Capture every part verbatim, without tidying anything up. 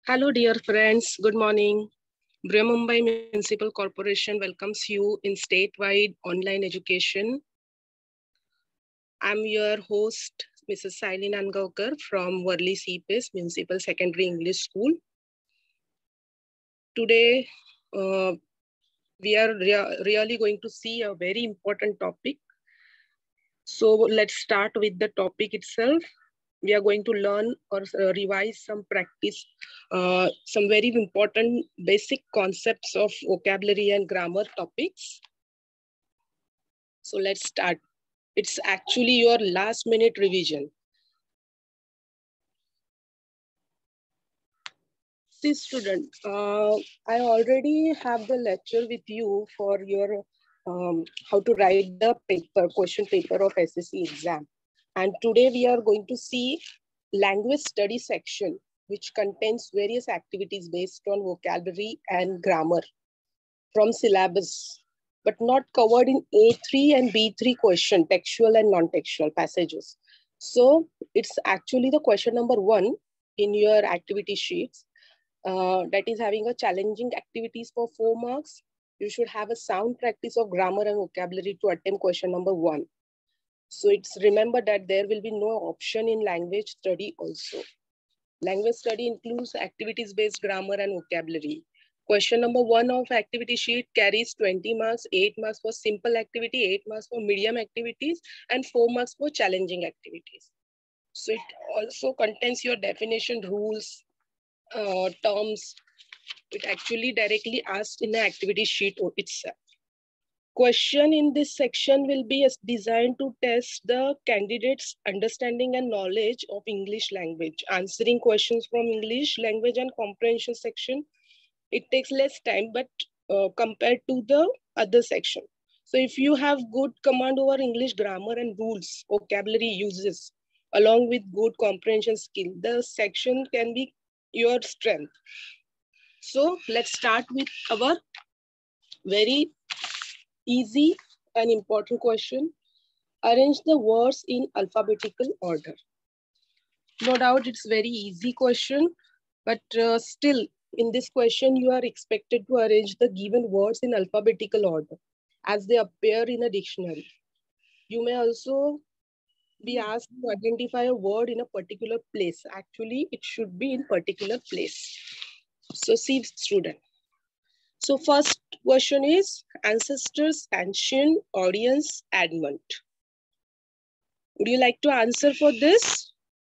Hello, dear friends. Good morning. Briha Mumbai Municipal Corporation welcomes you in statewide online education. I'm your host, Missus Saili Nangaonkar from Worli C P S Municipal Secondary English School. Today, uh, we are rea really going to see a very important topic. So let's start with the topic itself. We are going to learn or uh, revise some practice, uh, some very important basic concepts of vocabulary and grammar topics. So let's start. It's actually your last minute revision. See student, uh, I already have the lecture with you for your um, how to write the paper, question paper of S S C exam. And today we are going to see language study section, which contains various activities based on vocabulary and grammar from syllabus, but not covered in A three and B three question, textual and non-textual passages. So it's actually the question number one in your activity sheets. Uh, that is having a challenging activities for four marks. You should have a sound practice of grammar and vocabulary to attempt question number one. So it's remember that there will be no option in language study also. Language study includes activities-based grammar and vocabulary. Question number one of activity sheet carries twenty marks, eight marks for simple activity, eight marks for medium activities, and four marks for challenging activities. So it also contains your definition, rules, uh, terms. It actually directly asked in the activity sheet itself. Question in this section will be designed to test the candidate's understanding and knowledge of English language. Answering questions from English language and comprehension section, it takes less time, but uh, compared to the other section. So if you have good command over English grammar and rules, vocabulary uses, along with good comprehension skill, the section can be your strength. So let's start with our very easy and important question. Arrange the words in alphabetical order. No doubt it's very easy question, but uh, still in this question you are expected to arrange the given words in alphabetical order as they appear in a dictionary. You may also be asked to identify a word in a particular place. Actually, it should be in particular place. So see student. So first question is ancestors, ancient, audience, admont. Would you like to answer for this?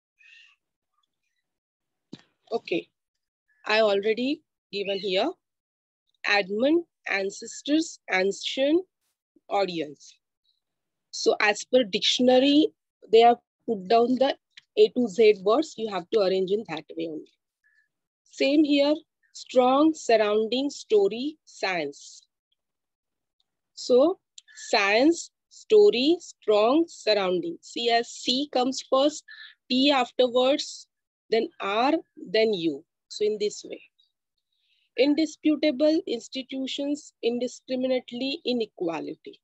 Okay, I already given here. Admont, ancestors, ancient, audience. So as per dictionary, they have put down the A to Z words. You have to arrange in that way only. Same here, strong, surrounding, story, science. So science, story, strong, surrounding. See as C comes first, T afterwards, then R, then U. So in this way. Indisputable, institutions, indiscriminately, inequality.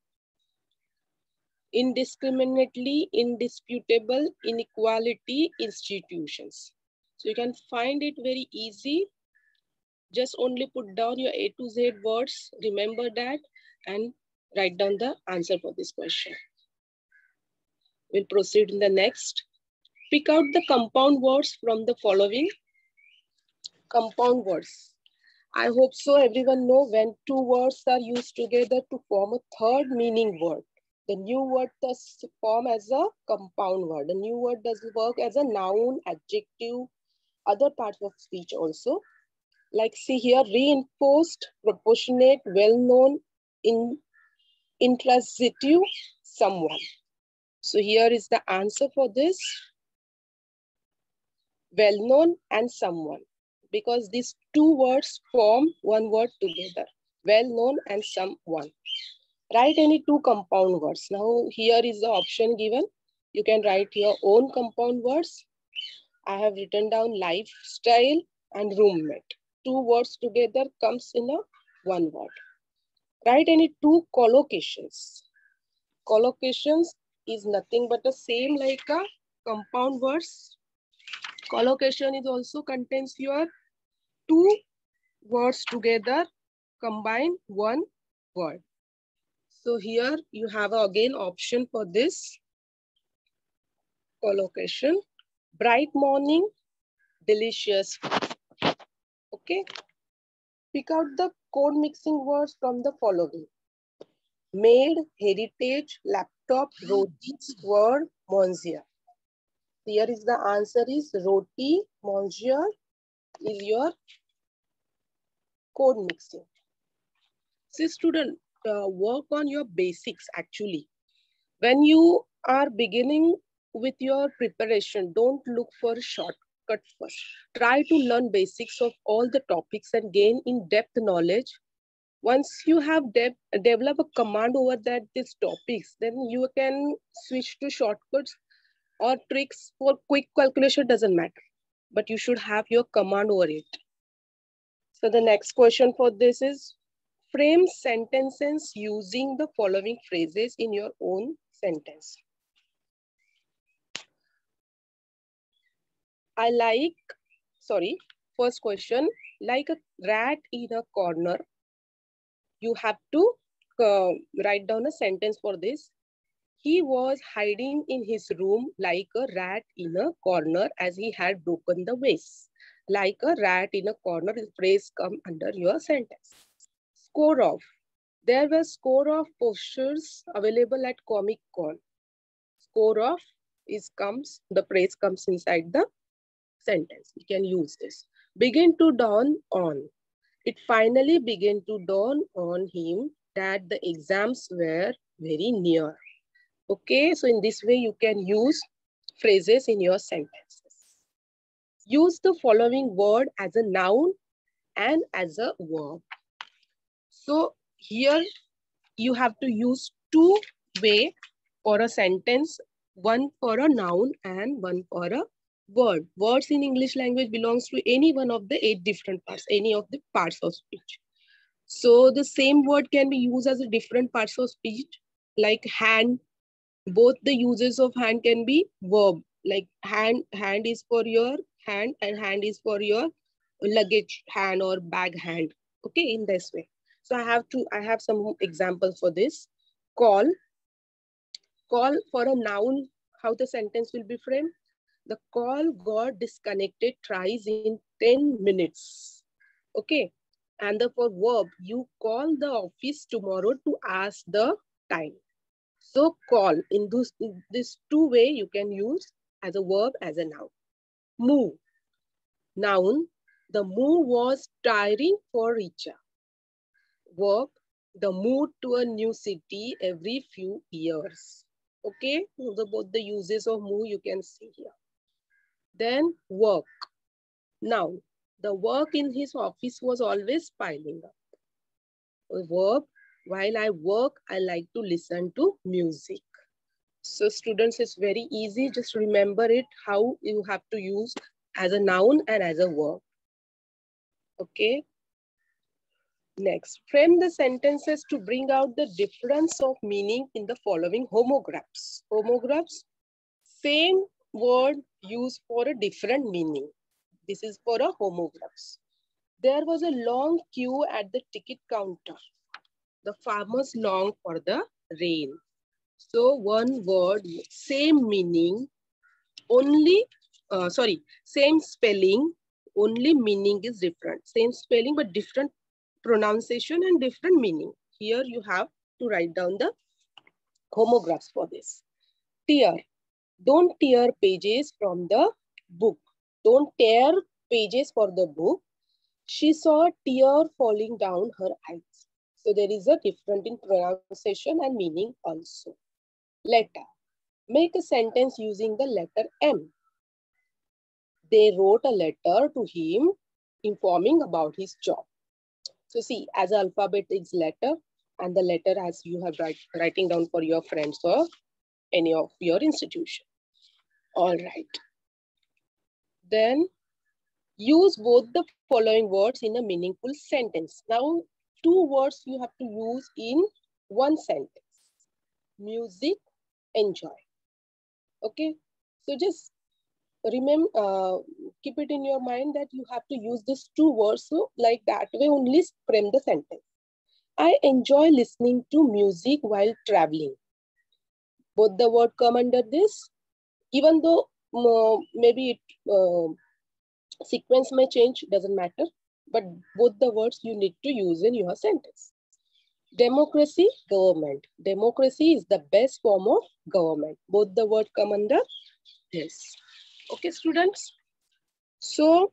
Indiscriminately, indisputable, inequality, institutions. So you can find it very easy. Just only put down your A to Z words, remember that, and write down the answer for this question. We'll proceed in the next. Pick out the compound words from the following. Compound words. I hope so everyone know when two words are used together to form a third meaning word. The new word does form as a compound word. The new word does work as a noun, adjective, other parts of speech also. Like see here, reinforced, proportionate, well-known, in, intransitive, someone. So here is the answer for this. Well-known and someone. Because these two words form one word together. Well-known and someone. Write any two compound words. Now here is the option given. You can write your own compound words. I have written down lifestyle and roommate. Two words together comes in a one word. Write any two collocations. Collocations is nothing but the same like a compound words. Collocation is also contains your two words together, combine one word. So here you have again option for this collocation. Bright morning, delicious food. Okay. Pick out the code mixing words from the following. Maid, heritage, laptop, roti, word, monsieur. Here is the answer is roti, monsieur is your code mixing. See student, uh, work on your basics actually. When you are beginning with your preparation, don't look for shortcut first. Try to learn basics of all the topics and gain in-depth knowledge. Once you have de developed a command over that these topics, then you can switch to shortcuts or tricks for quick calculation, doesn't matter. But you should have your command over it. So the next question for this is, frame sentences using the following phrases in your own sentence. I like, sorry, first question, like a rat in a corner. You have to uh, write down a sentence for this. He was hiding in his room like a rat in a corner as he had broken the vase. Like a rat in a corner, this phrase come under your sentence. Score off. There were score of posters available at Comic Con. Score off is comes, the phrase comes inside the sentence. We can use this. Begin to dawn on. It finally began to dawn on him that the exams were very near. Okay, so in this way you can use phrases in your sentences. Use the following word as a noun and as a verb. So here you have to use two way for a sentence, one for a noun and one for a word. Words in English language belongs to any one of the eight different parts, any of the parts of speech. So the same word can be used as a different parts of speech, like hand. Both the uses of hand can be verb, like hand, hand is for your hand and hand is for your luggage hand or bag hand. Okay, in this way. So I have to, I have some examples for this. Call, call for a noun, how the sentence will be framed. The call got disconnected twice in ten minutes. Okay. And the for verb, you call the office tomorrow to ask the time. So call, in this, in this two way you can use as a verb, as a noun. Move. Noun, the move was tiring for Richa. Verb, the move to a new city every few years. Okay, the, both the uses of move you can see here. Then work. Now, the work in his office was always piling up. A verb, while I work, I like to listen to music. So students, it's very easy. Just remember it, how you have to use as a noun and as a verb. Okay. Next, frame the sentences to bring out the difference of meaning in the following homographs. Homographs, same word used for a different meaning. This is for a homographs. There was a long queue at the ticket counter. The farmers longed for the rain. So one word, same meaning, only, uh, sorry, same spelling, only meaning is different. Same spelling, but different pronunciation and different meaning. Here you have to write down the homographs for this. Tear. Don't tear pages from the book. Don't tear pages for the book. She saw a tear falling down her eyes. So there is a difference in pronunciation and meaning also. Letter. Make a sentence using the letter M. They wrote a letter to him informing about his job. So see, as alphabet is letter, and the letter as you have write, writing down for your friends or any of your institution. All right. Then use both the following words in a meaningful sentence. Now, two words you have to use in one sentence. Music, enjoy. Okay. So just remember, uh, keep it in your mind that you have to use these two words. So like that way only frame the sentence. I enjoy listening to music while traveling. Both the word come under this, even though uh, maybe it, uh, sequence may change, doesn't matter. But both the words you need to use in your sentence. Democracy, government. Democracy is the best form of government. Both the word come under this. Okay, students. So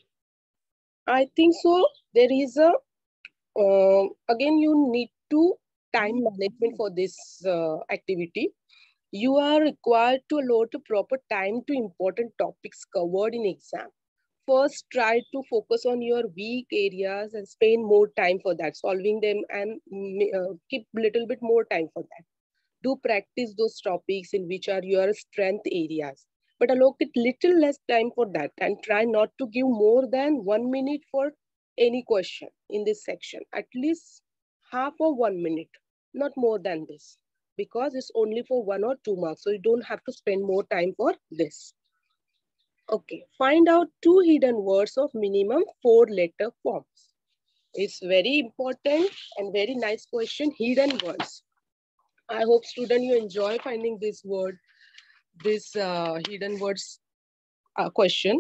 I think so. There is a uh, again you need to time management for this uh, activity. You are required to allot a proper time to important topics covered in exam. First, try to focus on your weak areas and spend more time for that, solving them, and uh, keep a little bit more time for that. Do practice those topics in which are your strength areas, but allocate little less time for that and try not to give more than one minute for any question in this section. At least half of one minute, not more than this, because it's only for one or two marks. So you don't have to spend more time for this. Okay, find out two hidden words of minimum four letter forms. It's very important and very nice question, hidden words. I hope student you enjoy finding this word, this uh, hidden words uh, question.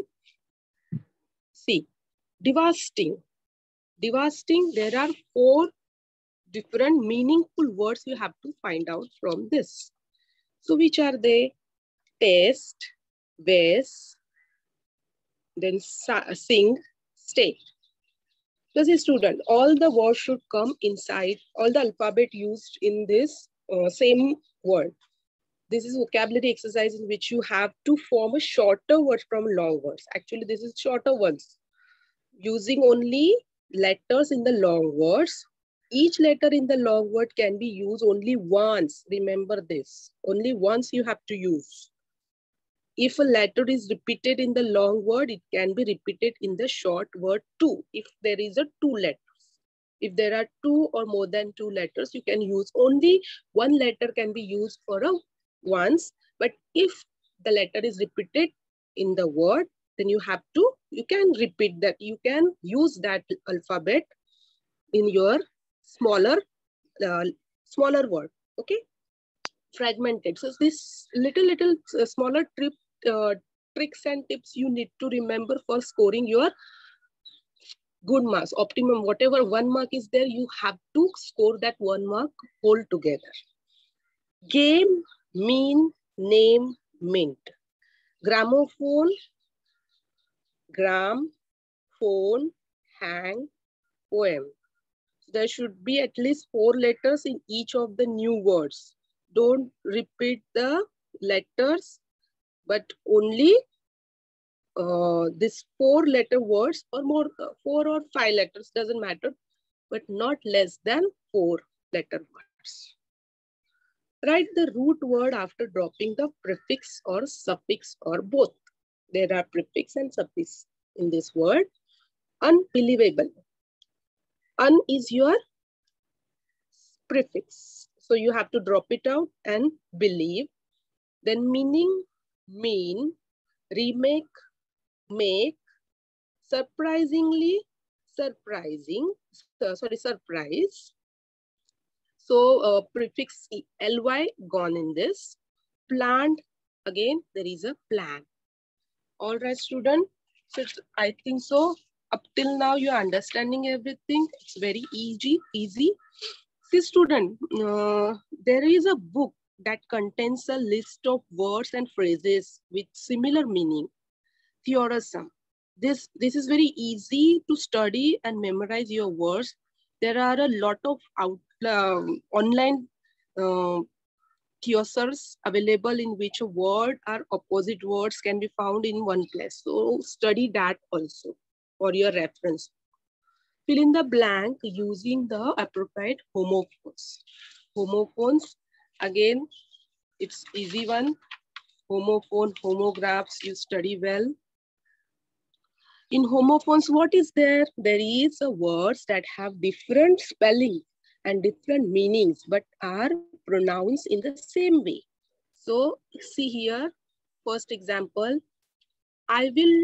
See, devastating. Devastating, there are four different meaningful words you have to find out from this. So which are they? Taste, vase, then sing, stay. So see student, all the words should come inside, all the alphabet used in this uh, same word. This is vocabulary exercise in which you have to form a shorter word from long words. Actually, this is shorter ones. Using only letters in the long words. Each letter in the long word can be used only once. Remember this. Only once you have to use. If a letter is repeated in the long word, it can be repeated in the short word too. If there is a two letters. If there are two or more than two letters, you can use only one letter can be used for a once. But if the letter is repeated in the word, then you have to, you can repeat that. You can use that alphabet in your smaller, uh, smaller word. Okay. Fragmented. So this little, little uh, smaller trip, uh, tricks and tips you need to remember for scoring your good marks, optimum, whatever one mark is there, you have to score that one mark whole together. Game, mean, name, mint. Gramophone, gram, phone, hang, poem. There should be at least four letters in each of the new words. Don't repeat the letters, but only uh, these four letter words or more, uh, four or five letters, doesn't matter, but not less than four letter words. Write the root word after dropping the prefix or suffix or both. There are prefix and suffix in this word. Unbelievable. Un is your prefix. So you have to drop it out and believe. Then meaning, mean, remake, make, surprisingly, surprising, uh, sorry, surprise. So uh, prefix ly gone in this. Planned, again, there is a plan. All right, student. So I think so. Up till now, you're understanding everything. It's very easy, easy. See, student, uh, there is a book that contains a list of words and phrases with similar meaning. Theorem. This, this is very easy to study and memorize your words. There are a lot of out, um, online uh, thesaurus available in which a word or opposite words can be found in one place. So study that also for your reference. Fill in the blank using the appropriate homophones. Homophones, again, it's easy one. Homophone, homographs, you study well. In homophones, what is there? There is a words that have different spelling and different meanings, but are pronounced in the same way. So see here, first example, I will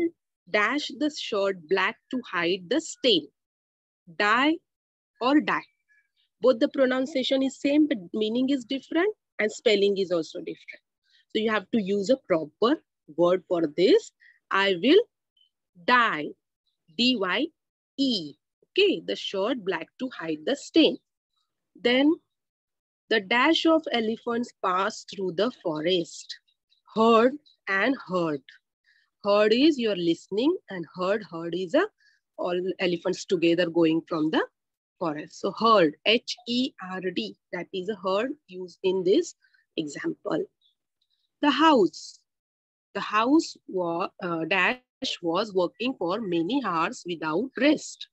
dash the shirt black to hide the stain. Dye or dye. Both the pronunciation is same, but meaning is different and spelling is also different. So you have to use a proper word for this. I will dye, D Y E. Okay, the shirt black to hide the stain. Then the dash of elephants passed through the forest. Herd and herd. Herd is you're listening, and herd, herd is a all elephants together going from the forest. So herd, H E R D, that is a herd used in this example. The house. The house was, uh, dash was working for many hours without rest.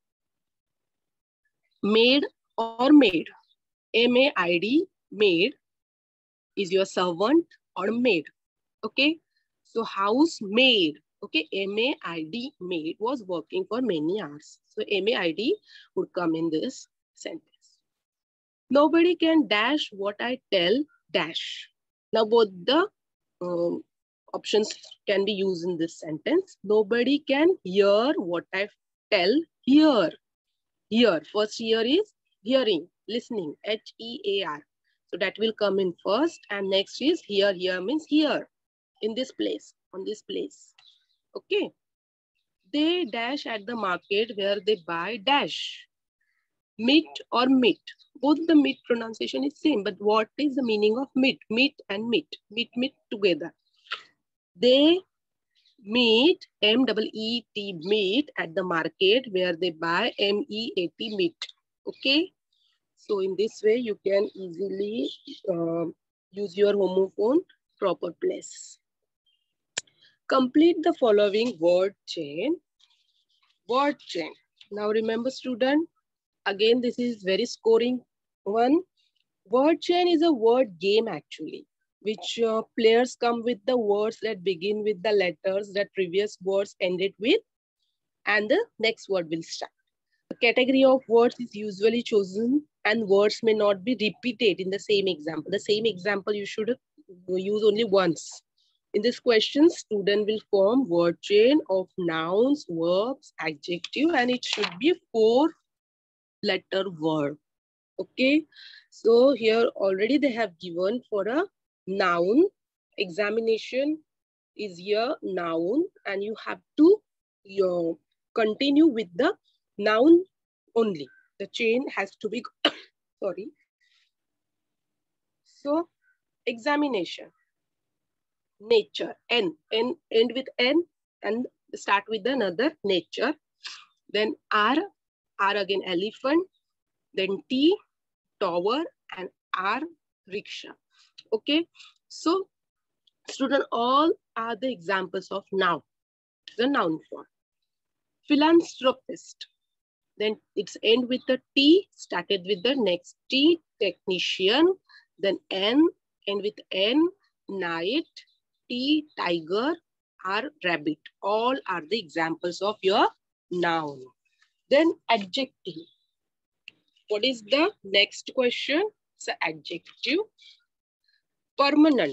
Maid or maid. M A I D, maid, is your servant or maid. Okay. So housemaid. Okay. M A I D, maid, was working for many hours. So M A I D would come in this sentence. Nobody can dash what I tell dash. Now both the um, options can be used in this sentence. Nobody can hear what I tell hear. Hear. First hear is hearing, listening, H E A R. So that will come in first, and next is here. Here means here, in this place, on this place. Okay. They dash at the market where they buy dash. Meat or meat. Both the meat pronunciation is same, but what is the meaning of meat? Meat and meat. Meat, meat together. They meet, M E E T, meet at the market where they buy M E A T, meat. Okay. So in this way, you can easily uh, use your homophone proper place. Complete the following word chain. Word chain. Now remember, student, again, this is very scoring one. Word chain is a word game actually, which uh, players come with the words that begin with the letters that previous words ended with, and the next word will start. The category of words is usually chosen, and words may not be repeated in the same example. The same example you should use only once. In this question, student will form word chain of nouns, verbs, adjective, and it should be four letter word. Okay, so here already they have given for a noun. Examination is here noun, and you have to you continue with the noun only. The chain has to be, sorry. So examination, nature, N, N, end with N and start with another, nature. Then R, R again elephant. Then T, tower, and R, rickshaw. Okay, so student, all are the examples of noun, the noun form. Philanthropist, then it's end with the T, started with the next T, technician, then N, end with N, night, T, tiger, R, rabbit. All are the examples of your noun. Then adjective. What is the next question? It's an adjective. Permanent.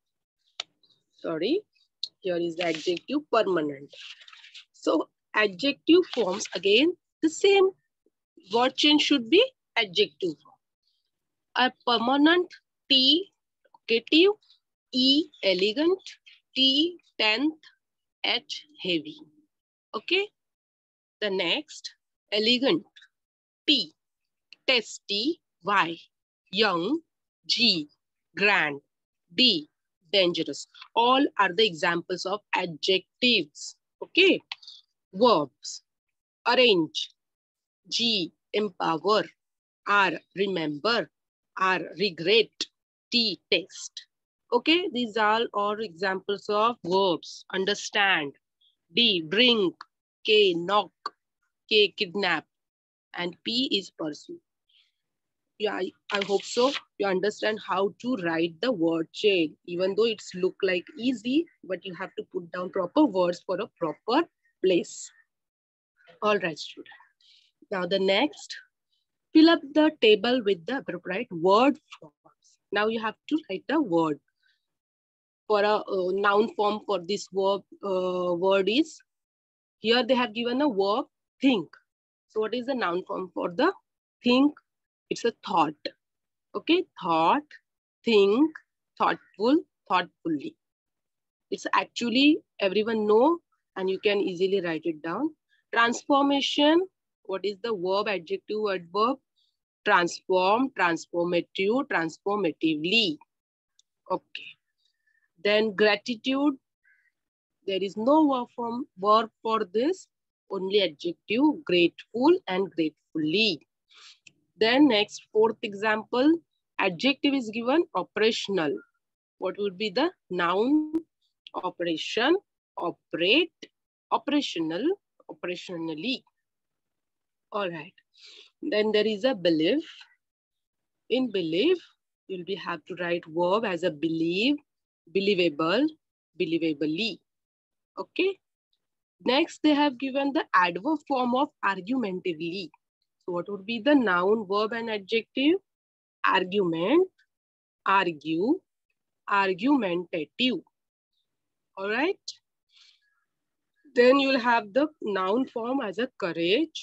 Sorry, here is the adjective permanent. So adjective forms again the same. Word chain should be adjective form. A permanent, T, talkative, E, elegant, T, tenth, H, heavy. Okay. The next, elegant, T, testy, Y, young, G, grand, D, dangerous. All are the examples of adjectives. Okay. Verbs, arrange, G, empower, R, remember, R, regret, T, text. Okay, these are all examples of verbs. Understand, D, bring, K, knock, K, kidnap, and P is pursue. Yeah, I, I hope so. You understand how to write the word chain. Even though it's look like easy, but you have to put down proper words for a proper place. All right, student. Now the next, fill up the table with the appropriate word forms. Now you have to write a word. For a uh, noun form for this verb, uh, word is Here they have given a verb think. So what is the noun form for the think? It's a thought. Okay, thought, think, thoughtful, thoughtfully. It's actually everyone know and you can easily write it down. Transformation, what is the verb, adjective, adverb? Transform, transformative, transformatively. Okay. Then gratitude, there is no verb form verb for this, only adjective, grateful and gratefully. Then next, fourth example, adjective is given, operational. What would be the noun? Operation, operate, operational, operationally. All right. Then there is a belief. In belief, you'll be have to write verb as a believe, believable, believably. Okay. Next, they have given the adverb form of argumentatively. So what would be the noun, verb and adjective? Argument, argue, argumentative. All right. Then you'll have the noun form as a courage.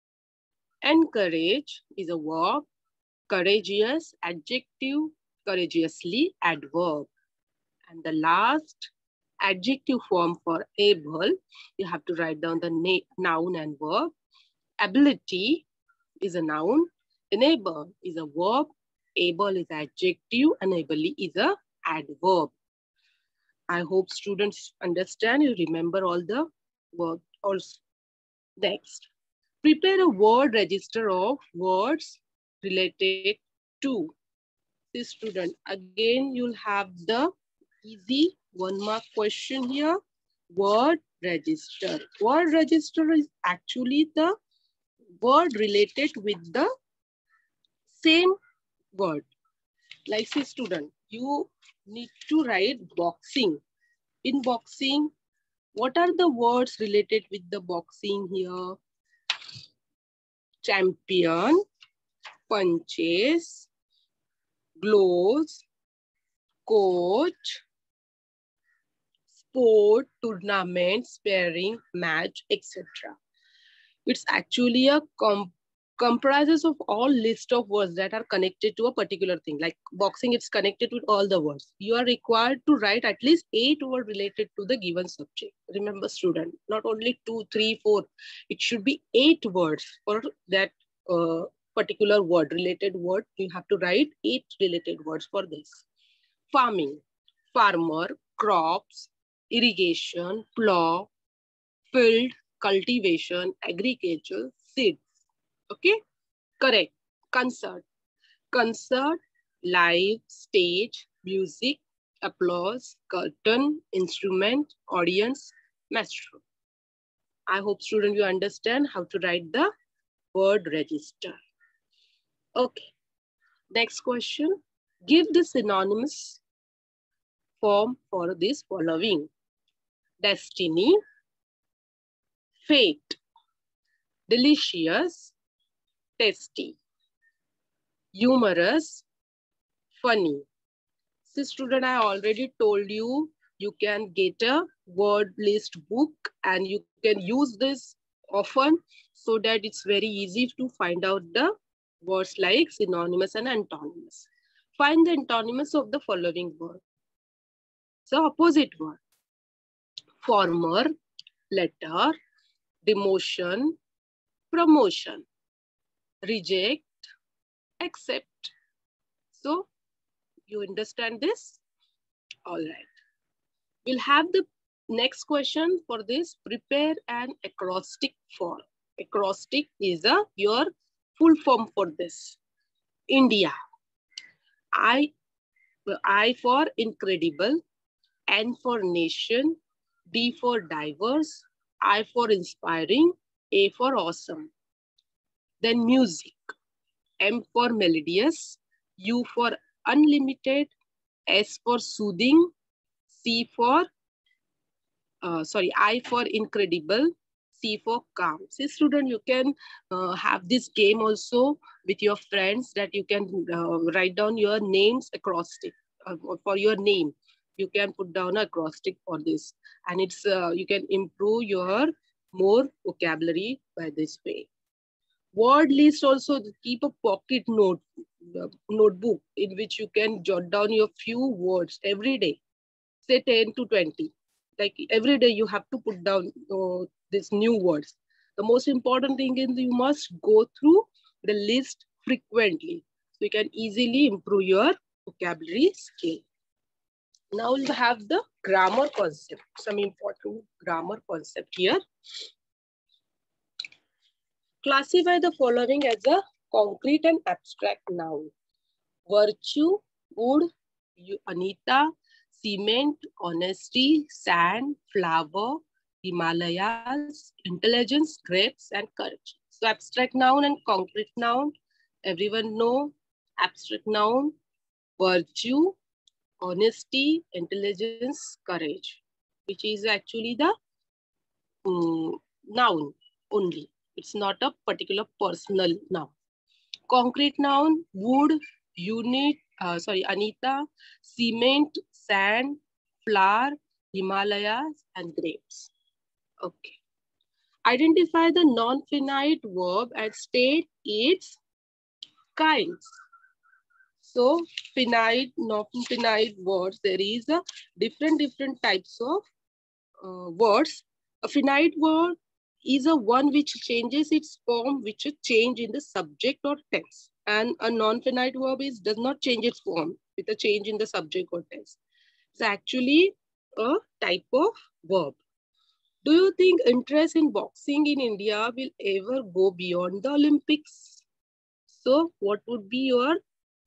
Encourage is a verb. Courageous, adjective. Courageously, adverb. And the last adjective form for able, you have to write down the noun and verb. Ability is a noun. Enable is a verb. Able is adjective. Enably is a adverb. I hope students understand. You remember all the words also. Next, prepare a word register of words related to. This student, again, you'll have the easy one mark question here. Word register. Word register is actually the word related with the same word. Like say student, you need to write boxing. In boxing, what are the words related with the boxing here? Champion, punches, gloves, coach, sport, tournament, sparring, match, et cetera. It's actually a comp comprises of all list of words that are connected to a particular thing. Like boxing, it's connected with all the words. You are required to write at least eight words related to the given subject. Remember student, not only two, three, four. It should be eight words for that uh, particular word, related word. You have to write eight related words for this. Farming, farmer, crops, irrigation, plow, field, cultivation, agriculture, seeds. Okay, correct. Concert. Concert, live, stage, music, applause, curtain, instrument, audience, maestro. I hope students you understand how to write the word register. Okay, next question. Give the synonymous form for this following. Destiny, fate, delicious, tasty, humorous, funny. See student, I already told you, you can get a word list book and you can use this often so that it's very easy to find out the words like synonymous and antonymous. Find the antonymous of the following word. So opposite word. Former, letter, demotion, promotion, reject, accept. So you understand this? All right. We'll have the next question for this. Prepare an acrostic form. Acrostic is a your full form for this. India. I, I for incredible, N for nation, D for diverse, I for inspiring, A for awesome. Then music. M for melodious, U for unlimited, S for soothing, C for, uh, sorry, I for incredible, C for calm. See student, you can uh, have this game also with your friends that you can uh, write down your names acrostic uh, for your name. You can put down an acrostic for this and it's uh, you can improve your more vocabulary by this way. Word list also, keep a pocket note, uh, notebook in which you can jot down your few words every day, say ten to twenty. Like every day you have to put down uh, these new words. The most important thing is you must go through the list frequently so you can easily improve your vocabulary skill. Now we'll have the grammar concept, some important grammar concept here. Classify the following as a concrete and abstract noun. Virtue, good, Anita, cement, honesty, sand, flower, Himalayas, intelligence, grapes, and courage. So abstract noun and concrete noun, everyone know. Abstract noun, virtue, honesty, intelligence, courage, which is actually the um, noun only. It's not a particular personal noun. Concrete noun, wood, unit, uh, sorry, Anita, cement, sand, flour, Himalayas, and grapes. Okay. Identify the non-finite verb and state its kinds. So, finite, non-finite words, there is a different, different types of uh, words. A finite word is a one which changes its form, which a change in the subject or tense. And a non-finite verb is does not change its form with a change in the subject or tense. It's actually a type of verb. Do you think interest in boxing in India will ever go beyond the Olympics? So what would be your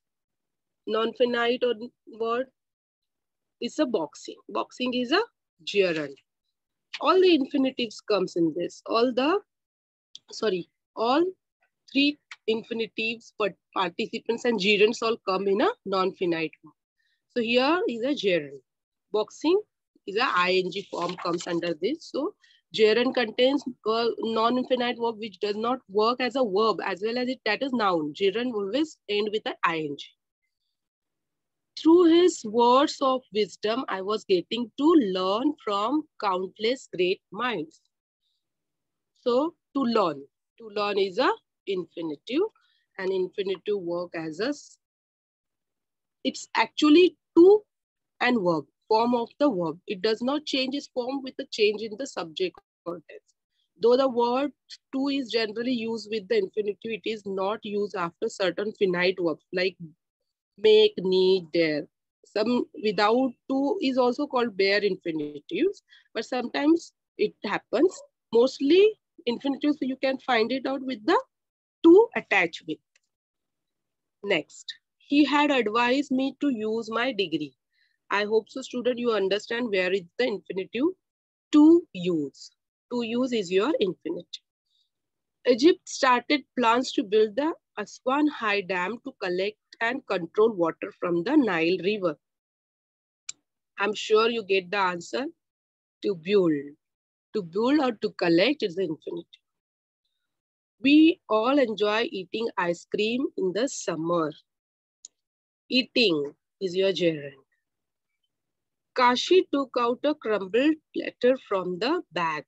non-finite word? It's a boxing. Boxing is a gerund. All the infinitives comes in this. All the, sorry, all three infinitives, but participants and gerunds all come in a non-finite form. So here is a gerund. Boxing is a ing form comes under this. So gerund contains a non-infinite verb which does not work as a verb as well as it that is noun. Gerund always end with an ing. Through his words of wisdom, I was getting to learn from countless great minds. So to learn, to learn is a infinitive, and infinitive work as a, it's actually to and verb, form of the verb. It does not change its form with a change in the subject or tense. Though the word to is generally used with the infinitive, it is not used after certain finite verbs like make, need, dare. Some without to is also called bare infinitives, but sometimes it happens. Mostly infinitives, you can find it out with the to attached with. Next, he had advised me to use my degree. I hope so, student, you understand where is the infinitive to use. To use is your infinitive. Egypt started plans to build the Aswan High Dam to collect and control water from the Nile River. I'm sure you get the answer. To build. To build or to collect is the infinitive. We all enjoy eating ice cream in the summer. Eating is your gerund. Kashi took out a crumbled letter from the bag.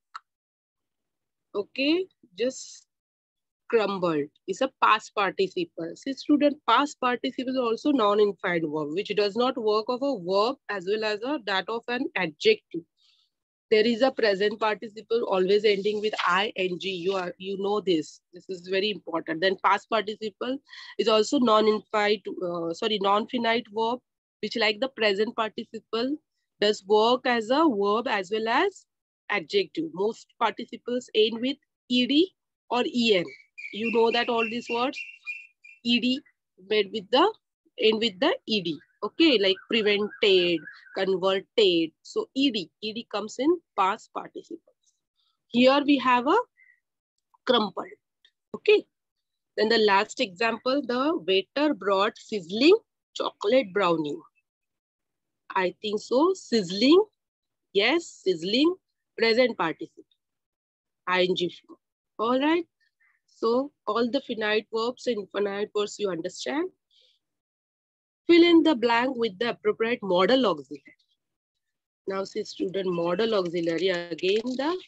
Okay, just crumbled is a past participle. See, student, past participle is also non-infinite verb, which does not work of a verb as well as a, that of an adjective. There is a present participle always ending with ing. You are, you know this. This is very important. Then past participle is also non-infinite, uh, sorry, non-finite verb, which like the present participle does work as a verb as well as adjective. Most participles end with ed or en. You know that all these words, ed made with the end with the ed. Okay, like prevented, converted. So ed, ed comes in past participles. Here we have a crumpled. Okay. Then the last example, the waiter brought sizzling chocolate brownie. I think so. Sizzling, yes, sizzling, present participle, ing form. All right. So all the finite verbs and infinite verbs you understand. Fill in the blank with the appropriate modal auxiliary. Now see student, modal auxiliary, again the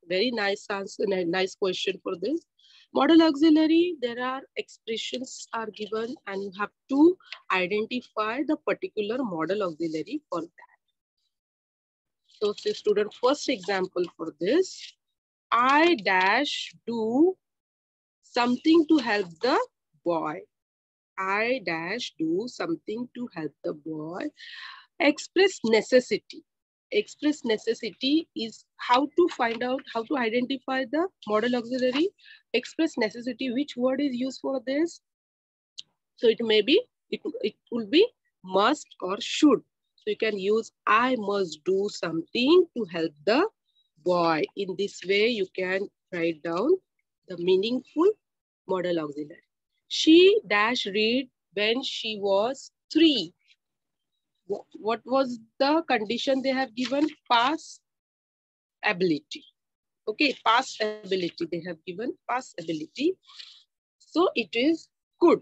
Very nice answer, nice question for this. Model auxiliary, there are expressions are given and you have to identify the particular model auxiliary for that. So, say student, first example for this, I dash do something to help the boy. I dash do something to help the boy. Express necessity. Express necessity is how to find out, how to identify the model auxiliary. Express necessity, which word is used for this? So it may be, it, it will be must or should. So you can use I must do something to help the boy. In this way, you can write down the meaningful model auxiliary. She dash read when she was three. What was the condition they have given? Pass ability. Okay, pass ability. They have given pass ability. So it is could.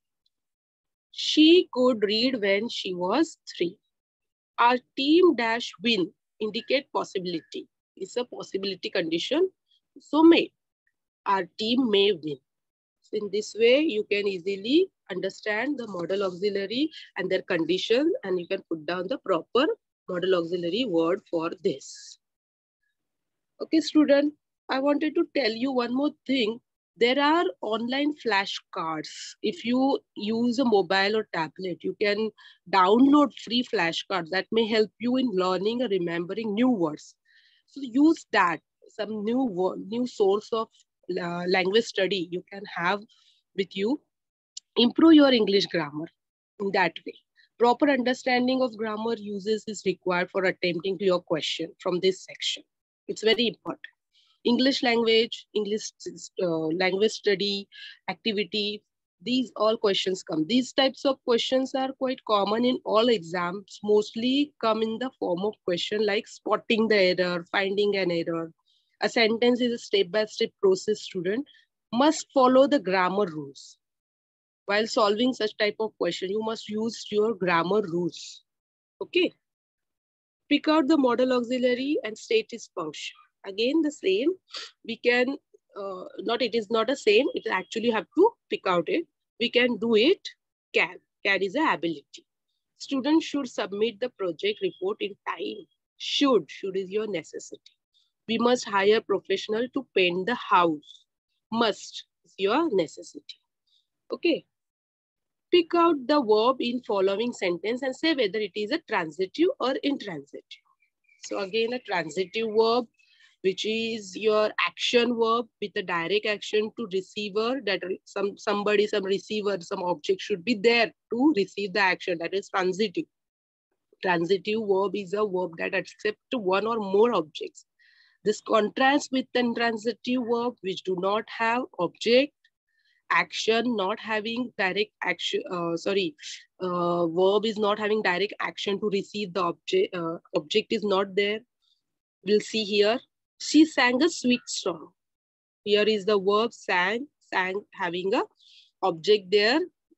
She could read when she was three. Our team dash win indicate possibility. It's a possibility condition. So may. Our team may win. So in this way, you can easily understand the model auxiliary and their condition, and you can put down the proper model auxiliary word for this. Okay, student, I wanted to tell you one more thing. There are online flashcards. If you use a mobile or tablet, you can download free flashcards that may help you in learning or remembering new words. So use that, some new word, new source of uh, language study you can have with you. Improve your English grammar in that way. Proper understanding of grammar uses is required for attempting to your question from this section. It's very important. English language, English uh, language study, activity, these all questions come. These types of questions are quite common in all exams, mostly come in the form of question like spotting the error, finding an error. A sentence is a step-by-step process, student. Must follow the grammar rules. While solving such type of question, you must use your grammar rules. Okay. Pick out the model auxiliary and state its function. Again, the same. We can, uh, not, it is not a same. It actually have to pick out it. We can do it, can. Can is a ability. Students should submit the project report in time. Should. Should is your necessity. We must hire professional to paint the house. Must is your necessity. Okay. Pick out the verb in following sentence and say whether it is a transitive or intransitive. So again, a transitive verb, which is your action verb with a direct action to receiver, that some somebody, some receiver, some object should be there to receive the action. That is transitive. Transitive verb is a verb that accepts one or more objects. This contrasts with the intransitive verb, which do not have object, action, not having direct action, uh, sorry, uh, verb is not having direct action to receive the object, uh, object is not there. We'll see here. She sang a sweet song. Here is the verb sang, sang having a object there,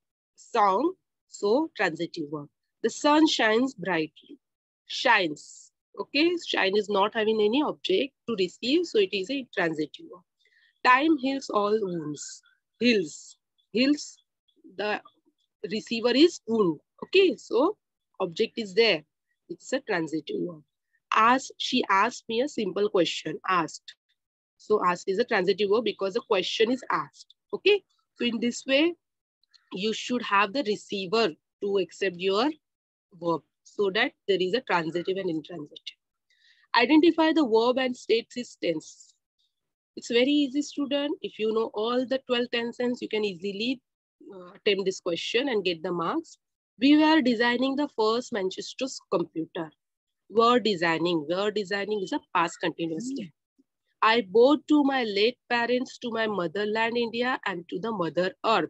song, so transitive verb. The sun shines brightly. Shines. Okay, shine is not having any object to receive, so it is a transitive verb. Time heals all wounds. Heals. Heals. The receiver is wound. Okay, so object is there. It's a transitive verb. Ask, she asked me a simple question. Asked. So asked is a transitive verb because the question is asked. Okay, so in this way, you should have the receiver to accept your verb so that there is a transitive and intransitive. Identify the verb and state its tense. It's very easy, student. If you know all the twelve tenses, you can easily uh, attempt this question and get the marks. We were designing the first Manchester's computer. Were designing. Were designing is a past continuous tense. I bowed to my late parents, to my motherland India, and to the mother earth.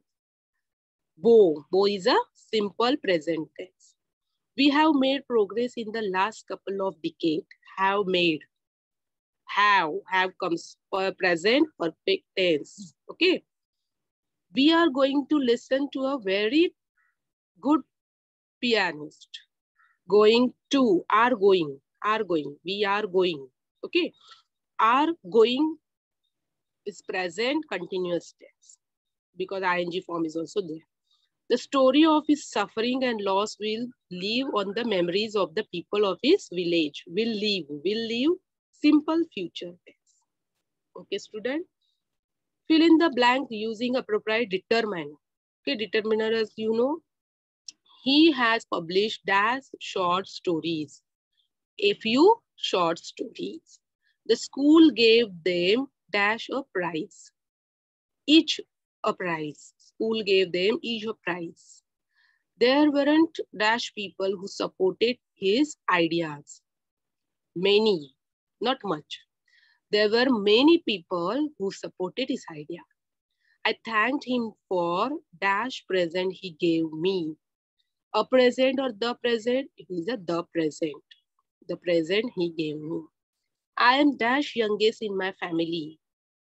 Bow. Bow is a simple present tense. We have made progress in the last couple of decades. Have made. Have. Have comes for present perfect tense. Okay. We are going to listen to a very good pianist. Going to. Are going. Are going. We are going. Okay. Are going is present continuous tense because ing form is also there. The story of his suffering and loss will live on the memories of the people of his village. Will live, will live, simple future tense. Okay, student? Fill in the blank using appropriate determiner. Okay, determiner, as you know, he has published dash short stories. A few short stories. The school gave them dash a prize. Each a prize. School gave them each a prize. There weren't dash people who supported his ideas. Many, not much. There were many people who supported his idea. I thanked him for dash present he gave me. A present or the present, it is a the present. The present he gave me. I am dash youngest in my family.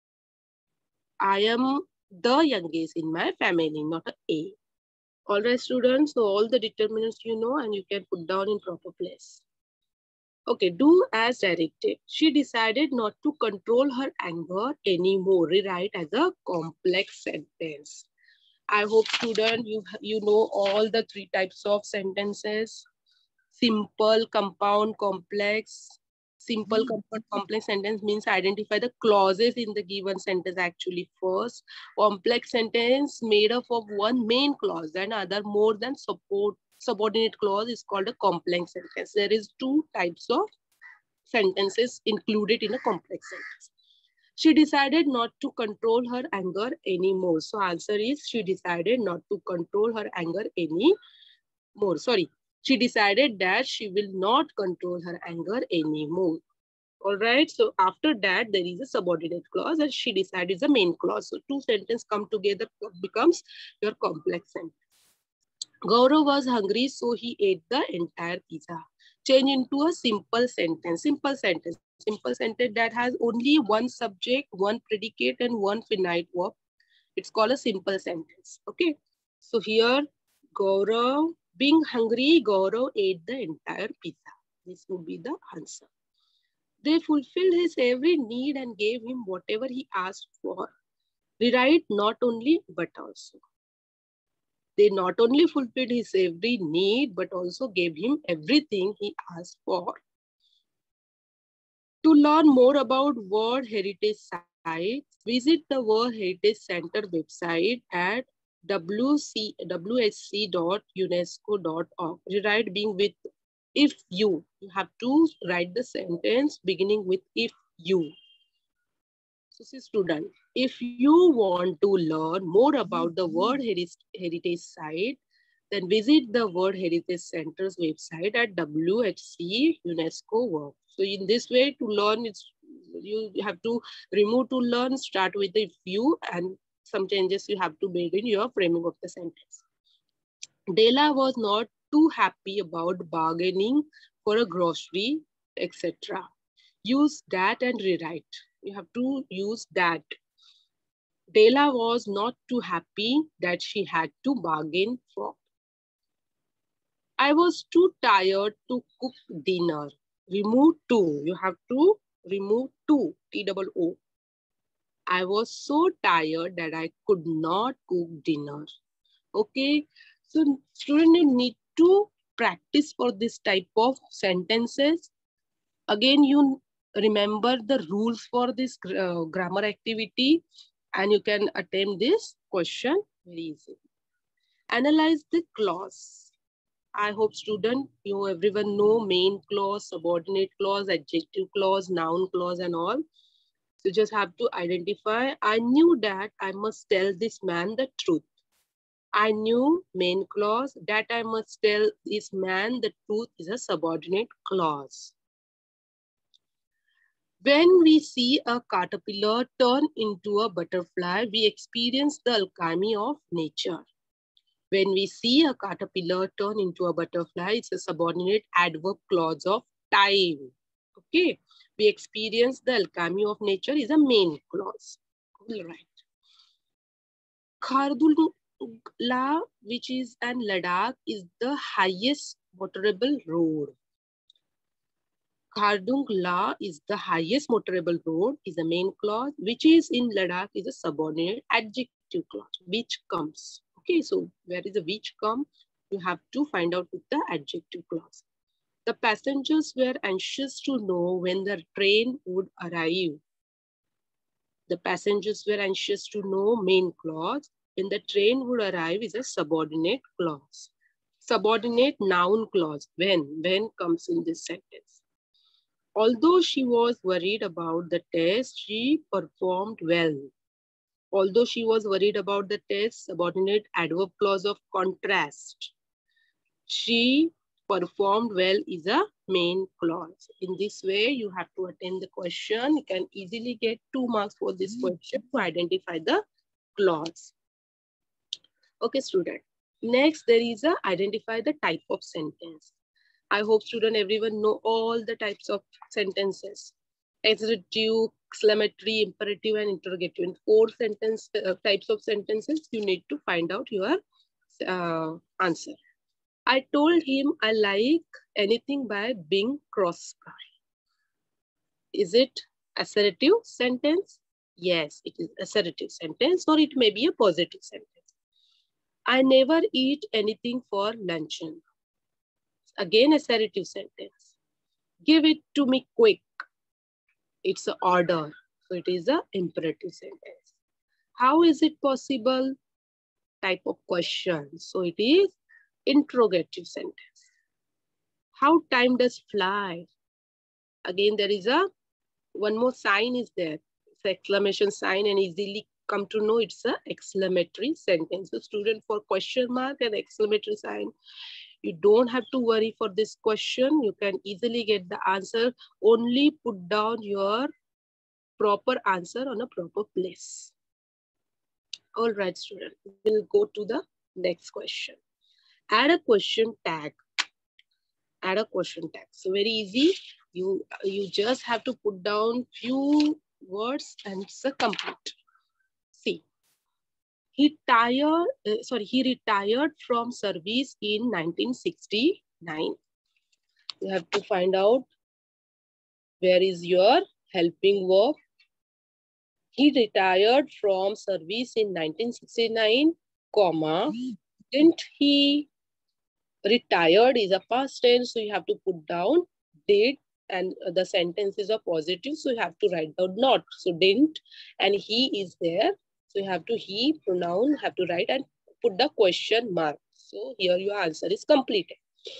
I am the youngest in my family, not a A. All right, students, so all the determinants you know and you can put down in proper place. Okay, do as directed. She decided not to control her anger anymore. Rewrite as a complex sentence. I hope, student, you, you know all the three types of sentences. Simple, compound, complex. Simple, compound, complex sentence means identify the clauses in the given sentence actually first. Complex sentence made up of one main clause and other more than support subordinate clause is called a complex sentence. There is two types of sentences included in a complex sentence. She decided not to control her anger anymore. So answer is she decided not to control her anger anymore. Sorry. She decided that she will not control her anger anymore. All right. So after that, there is a subordinate clause and she decided is the main clause. So two sentences come together becomes your complex sentence. Gaurav was hungry, so he ate the entire pizza. Change into a simple sentence. Simple sentence. Simple sentence that has only one subject, one predicate, and one finite verb. It's called a simple sentence. Okay. So here, Gaurav, being hungry, Gaurav ate the entire pizza. This would be the answer. They fulfilled his every need and gave him whatever he asked for. Rewrite not only, but also. They not only fulfilled his every need, but also gave him everything he asked for. To learn more about World Heritage Sites, visit the World Heritage Center website at w c w h c dot unesco dot org. Rewrite being with if you. You have to write the sentence beginning with if you. So, see student, if you want to learn more about the World Heritage Site, then visit the World Heritage Center's website at W H C UNESCO World. So in this way, to learn, it's, you have to remove to learn, start with the few, and some changes you have to make in your framing of the sentence. Della was not too happy about bargaining for a grocery, et cetera. Use that and rewrite. You have to use that. Della was not too happy that she had to bargain for. I was too tired to cook dinner. Remove two. You have to remove two. T O O. I was so tired that I could not cook dinner. Okay. So student, you need to practice for this type of sentences. Again, you remember the rules for this uh, grammar activity and you can attempt this question very easily. Analyze the clause. I hope student, you everyone know main clause, subordinate clause, adjective clause, noun clause and all. So just have to identify. I knew that I must tell this man the truth. I knew main clause that I must tell this man the truth is a subordinate clause. When we see a caterpillar turn into a butterfly, we experience the alchemy of nature. When we see a caterpillar turn into a butterfly, it's a subordinate adverb clause of time. Okay, we experience the alchemy of nature is a main clause. All right. Khardula, which is an Ladakh, is the highest motorable road. Khardung La is the highest motorable road is the main clause, which is in Ladakh is a subordinate adjective clause, which comes. Okay, so where is the which come? You have to find out with the adjective clause. The passengers were anxious to know when the train would arrive. The passengers were anxious to know main clause. When the train would arrive is a subordinate clause. Subordinate noun clause. When? When comes in this sentence. Although she was worried about the test, she performed well. Although she was worried about the test, subordinate adverb clause of contrast. She performed well is a main clause. In this way, you have to attend the question. You can easily get two marks for this question to identify the clause. Okay, student. Next, there is a identify the type of sentence. I hope student everyone know all the types of sentences. Exertive, exclamatory, imperative, and interrogative. In four sentence uh, types of sentences, you need to find out your uh, answer. I told him I like anything by Bing Crosby. Is it assertive sentence? Yes, it is assertive sentence, or it may be a positive sentence. I never eat anything for luncheon. Again, assertive sentence. Give it to me quick. It's an order, so it is an imperative sentence. How is it possible? Type of question. So it is interrogative sentence. How time does fly? Again, there is a one more sign is there. It's an exclamation sign and easily come to know it's an exclamatory sentence. So student, for question mark and exclamatory sign, you don't have to worry for this question. You can easily get the answer. Only put down your proper answer on a proper place. All right, student. We'll go to the next question. Add a question tag. Add a question tag. So very easy. You, you just have to put down few words and it's a complete. See, he tired, uh, sorry, he retired from service in nineteen sixty-nine. You have to find out where is your helping verb. He retired from service in nineteen sixty-nine, comma, didn't he? Retired is a past tense, so you have to put down did, and the sentence is a positive, so you have to write down not. So didn't, and he is there, so you have to he pronoun, have to write and put the question mark. So here your answer is completed.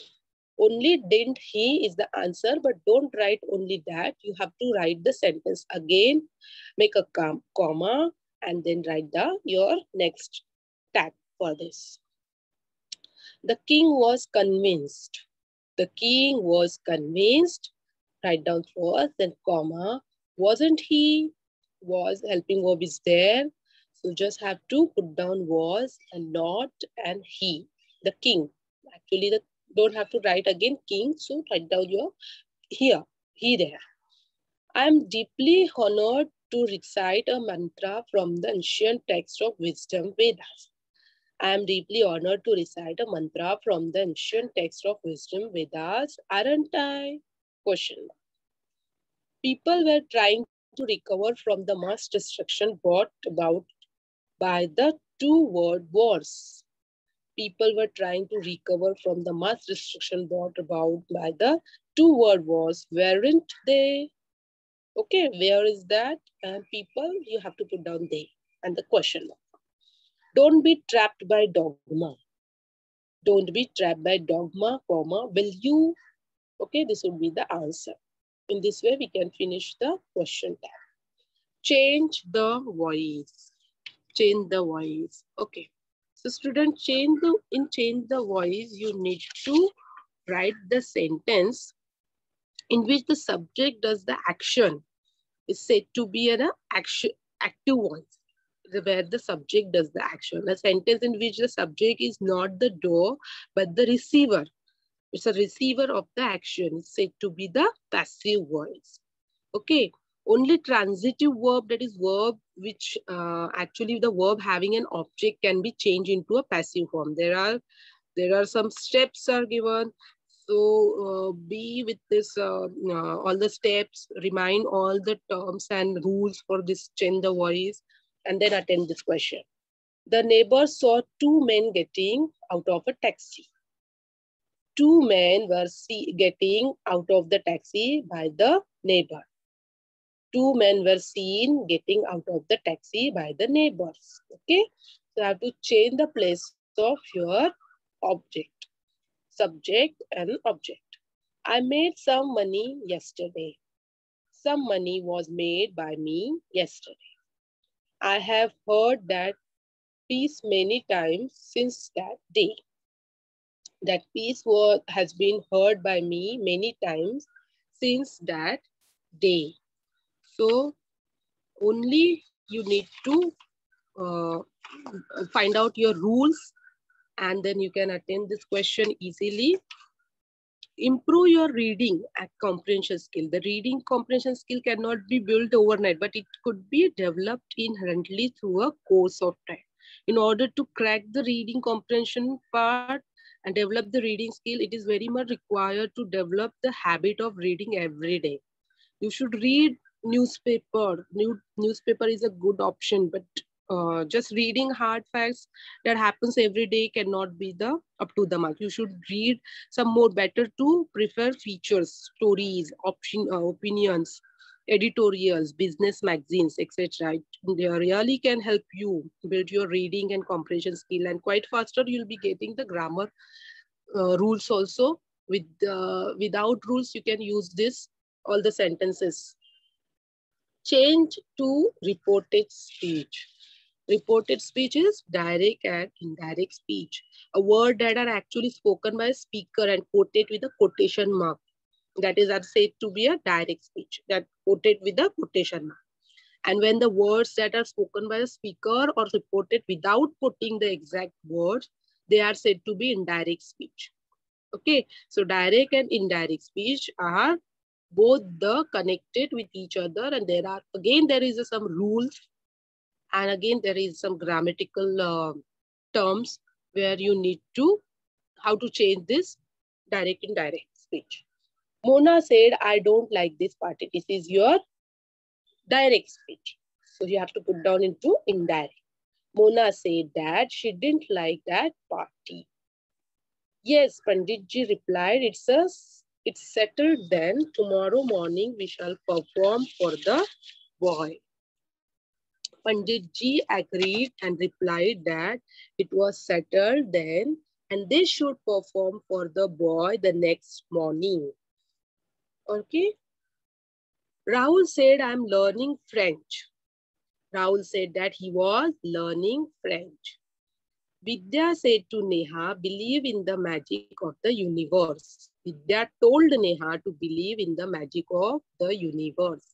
Only didn't he is the answer, but don't write only that. You have to write the sentence again, make a comma, and then write the your next tag for this. The king was convinced. The king was convinced. Write down first, then comma. Wasn't he? Was helping verb is there. So just have to put down was and not and he. The king. Actually, the don't have to write again king. So write down your here, he there. I am deeply honored to recite a mantra from the ancient text of wisdom Vedas. I am deeply honored to recite a mantra from the ancient text of wisdom Vedas, aren't I? Question. People were trying to recover from the mass destruction brought about by the two world wars. People were trying to recover from the mass destruction brought about by the two world wars, weren't they? Okay, where is that? And people, you have to put down they and the question mark. Don't be trapped by dogma. Don't be trapped by dogma, comma, will you? Okay, this would be the answer. In this way, we can finish the question tag. Change the voice. Change the voice. Okay. So student, change the, in change the voice, you need to write the sentence in which the subject does the action. Is said to be an action, active voice, where the subject does the action. A sentence in which the subject is not the doer, but the receiver. It's a receiver of the action. It's said to be the passive voice. Okay. Only transitive verb, that is verb which uh, actually the verb having an object can be changed into a passive form. There are, there are some steps are given. So uh, be with this, uh, uh, all the steps, remind all the terms and rules for this change the voice, and then attend this question. The neighbor saw two men getting out of a taxi. Two men were see, getting out of the taxi by the neighbor. Two men were seen getting out of the taxi by the neighbors. Okay, so I have to change the place of your object, subject and object. I made some money yesterday. Some money was made by me yesterday. I have heard that piece many times since that day. That piece was, has been heard by me many times since that day. So only you need to uh, find out your rules, and then you can attend this question easily. Improve your reading and comprehension skill. The reading comprehension skill cannot be built overnight, but it could be developed inherently through a course of time. In order to crack the reading comprehension part and develop the reading skill, it is very much required to develop the habit of reading every day. You should read newspaper. New newspaper is a good option, but uh, just reading hard facts that happens every day cannot be the up to the mark. You should read some more better to prefer features, stories, option, uh, opinions, editorials, business magazines, et cetera. They really can help you build your reading and comprehension skill, and quite faster you'll be getting the grammar uh, rules also. With uh, without rules, you can use this all the sentences. Change to reported speech. Reported speech is direct and indirect speech. A word that are actually spoken by a speaker and quoted with a quotation mark. That is are said to be a direct speech that quoted with a quotation mark. And when the words that are spoken by a speaker or reported without putting the exact words, they are said to be indirect speech. Okay, so direct and indirect speech are both the connected with each other, and there are again there is a, some rules, and again there is some grammatical uh, terms where you need to how to change this direct and indirect speech. Mona said, I don't like this party. This is your direct speech. So you have to put down into indirect. Mona said that she didn't like that party. Yes, Panditji replied, it's a it's settled then. Tomorrow morning we shall perform for the boy. Panditji agreed and replied that it was settled then and they should perform for the boy the next morning. Okay. Rahul said, I'm learning French. Rahul said that he was learning French. Vidya said to Neha, believe in the magic of the universe. Vidya told Neha to believe in the magic of the universe.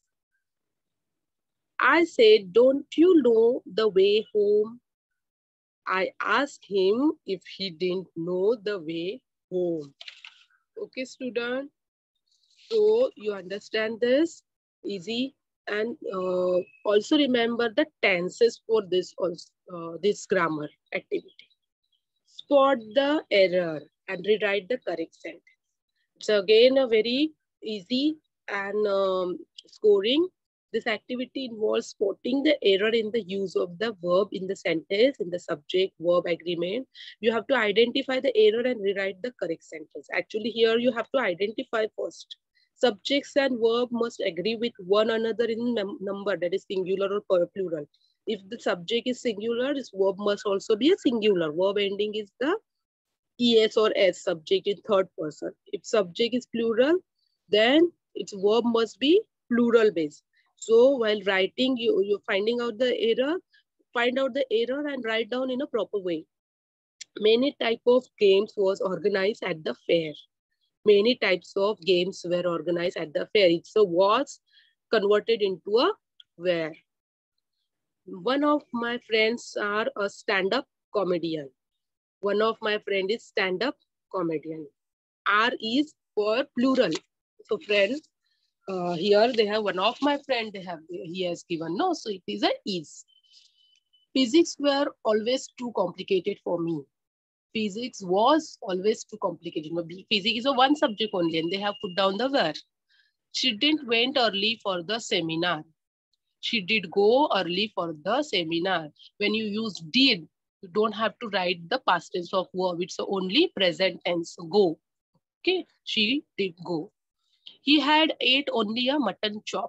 I said, don't you know the way home? I asked him if he didn't know the way home. Okay, student. So you understand this? Easy. And uh, also remember the tenses for this, also, uh, this grammar activity. Spot the error and rewrite the correct sentence. It's again a very easy and um, scoring. This activity involves spotting the error in the use of the verb in the sentence, in the subject verb agreement. You have to identify the error and rewrite the correct sentence. Actually, here you have to identify first. Subjects and verb must agree with one another in number, that is singular or plural. If the subject is singular, this verb must also be a singular. Verb ending is the es or s, subject in third person. If subject is plural, then its verb must be plural based. So while writing, you, you're finding out the error, find out the error and write down in a proper way. Many type of games was organized at the fair. Many types of games were organized at the fair. It's a was converted into a were. One of my friends are a stand-up comedian. One of my friend is stand-up comedian. R is for plural. So friends, uh, here they have one of my friend, they have, he has given no, so it is a is. Physics were always too complicated for me. physics was always too complicated. Physics is a one subject only and they have put down the where. She didn't went early for the seminar. She did go early for the seminar. When you use did, you don't have to write the past tense of verb. It's only present tense, go. Okay, she did go. He had ate only a mutton chop.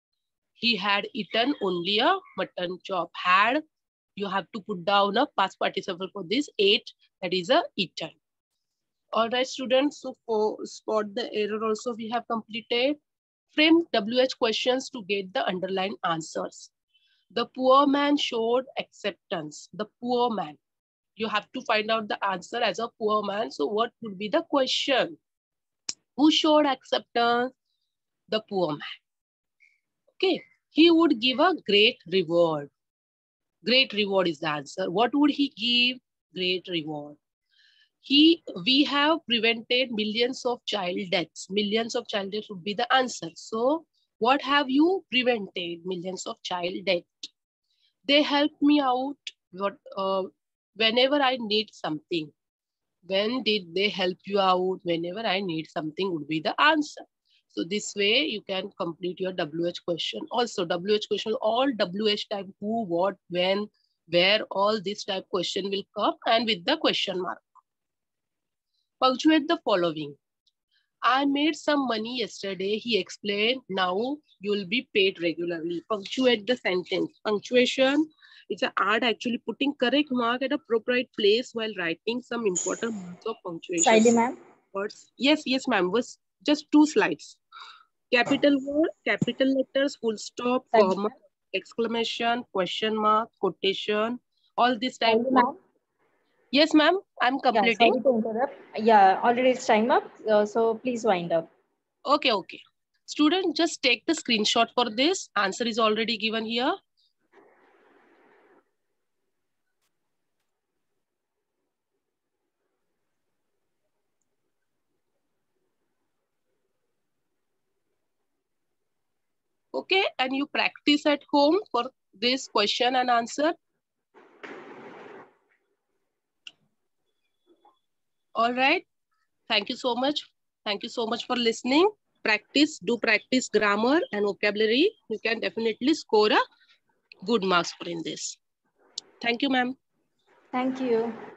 He had eaten only a mutton chop. Had, you have to put down a past participle for this. Ate, that is a eaten. All right, students, so for spot the error also we have completed. Frame W H questions to get the underlined answers. The poor man showed acceptance. The poor man. You have to find out the answer as a poor man. So what would be the question? Who showed acceptance? The poor man. Okay. He would give a great reward. Great reward is the answer. What would he give? Great reward. He, we have prevented millions of child deaths. Millions of child deaths would be the answer. So what have you prevented? Millions of child deaths. They help me out what, uh, whenever I need something. When did they help you out? Whenever I need something would be the answer. So this way you can complete your W H question. Also W H question, all W H type, who, what, when, where, all this type question will come and with the question mark. Punctuate the following. I made some money yesterday, he explained. Now you will be paid regularly. Punctuate the sentence. Punctuation, it's an art actually putting correct mark at a appropriate place while writing some important marks of punctuation. Saidi ma'am. Words. Yes, yes ma'am. Was just two slides. Capital word, capital letters, full stop, Saidi comma, exclamation, question mark, quotation, all this type Saidi of. ma'am. Yes, ma'am. I'm completing. Yeah, sorry to interrupt. Yeah, already it's time up. Uh, so please wind up. Okay, okay. Student, just take the screenshot for this. Answer is already given here. Okay, and you practice at home for this question and answer. All right. Thank you so much. Thank you so much for listening. Practice, do practice grammar and vocabulary. You can definitely score a good marks for in this. Thank you, ma'am. Thank you.